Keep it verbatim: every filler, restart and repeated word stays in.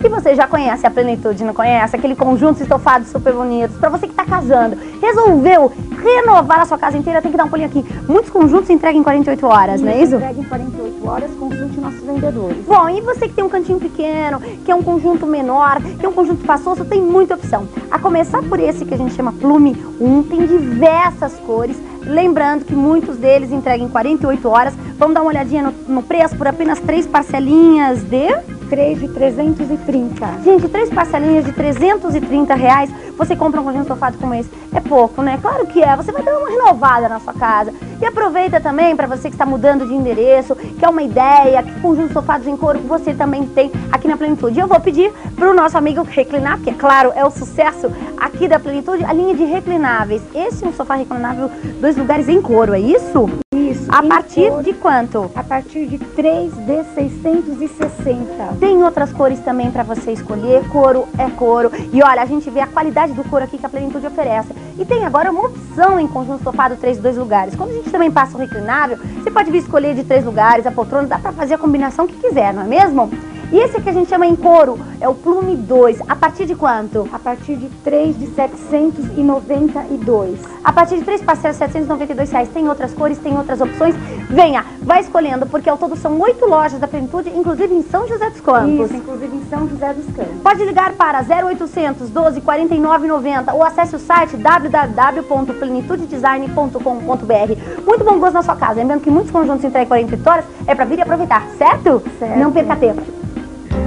Se você já conhece a Plenitude, não conhece, aquele conjunto estofado super bonitos, pra você que tá casando, resolveu renovar a sua casa inteira, tem que dar um pulinho aqui. Muitos conjuntos entregam em quarenta e oito horas, não é isso? Entrega em quarenta e oito horas, consulte nossos vendedores. Bom, e você que tem um cantinho pequeno, que é um conjunto menor, que é um conjunto espaçoso, tem muita opção. A começar por esse que a gente chama Plume um, tem diversas cores. Lembrando que muitos deles entregam em quarenta e oito horas. Vamos dar uma olhadinha no, no preço por apenas três parcelinhas de... três de trezentos e trinta. Gente, três parcelinhas de trezentos e trinta reais, você compra um conjunto estofado como esse. É pouco, né? Claro que é. Você vai dar uma renovada na sua casa. E aproveita também para você que está mudando de endereço, que é uma ideia, que conjuntos estofados em couro que você também tem aqui na Plenitude. E eu vou pedir para o nosso amigo reclinar, porque, claro, é o sucesso aqui da Plenitude, a linha de reclináveis. Esse é um sofá reclinável, dois lugares em couro, é isso? Isso. A partir couro, de quanto? A partir de três de seiscentos e sessenta. Tem outras cores também para você escolher, couro é couro. E olha, a gente vê a qualidade do couro aqui que a Plenitude oferece. E tem agora uma opção em conjunto estofado três de dois lugares. Quando a gente também passa o reclinável, você pode vir escolher de três lugares, a poltrona, dá para fazer a combinação que quiser, não é mesmo? E esse aqui a gente chama em couro, é o Plume dois. A partir de quanto? A partir de três de setecentos e noventa e dois. A partir de três parcelas, setecentos e noventa e dois reais. Tem outras cores, tem outras opções. Venha, vai escolhendo, porque ao todo são oito lojas da Plenitude, inclusive em São José dos Campos. Isso, inclusive em São José dos Campos. Pode ligar para zero oitocentos, doze, quarenta e nove, noventa ou acesse o site w w w ponto plenitude design ponto com ponto b r. Muito bom gosto na sua casa. Lembrando que muitos conjuntos entregam em quarenta e oito horas, é para vir e aproveitar, certo? Certo. Não perca tempo.